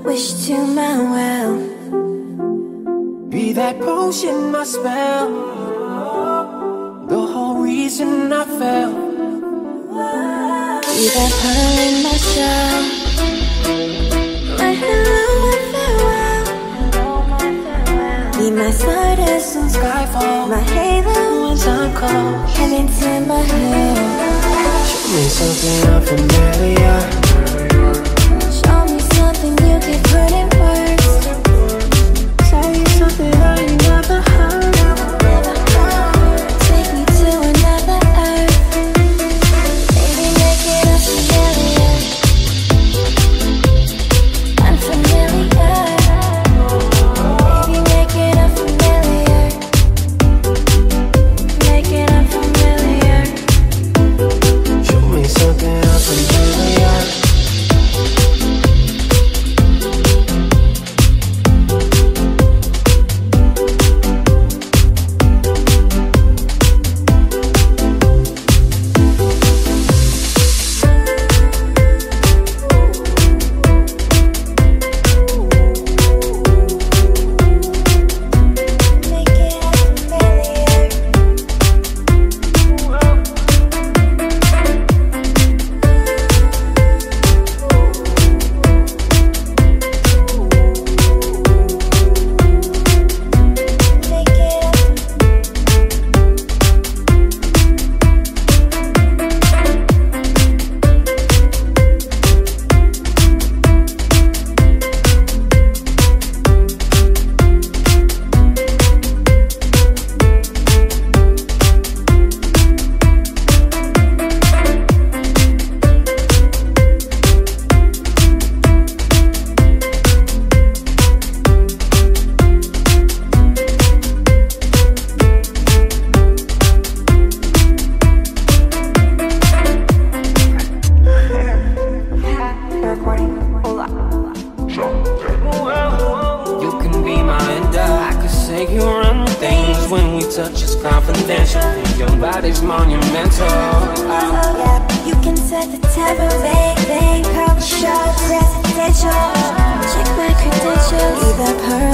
wish to my well. Be that potion, my spell, the whole reason I fell. Be that pearl in my shell, my hello, my farewell. Be my stardust and Skyfall, my halo when time comes. heading to my hill. Show me something unfamiliar. Show me something you can put in words. Tell you something I ain't never heard. Take me to another earth. Baby, make it unfamiliar. Unfamiliar. Baby, make it unfamiliar. Make it unfamiliar. Show me something unfamiliar. Make it unfamiliar. Make it You can be my ender. I could say you run things when we touch. It's confidential. Your body's monumental. You can set the tempo, bang, cover shots, residential. Check my credentials. Be the pearl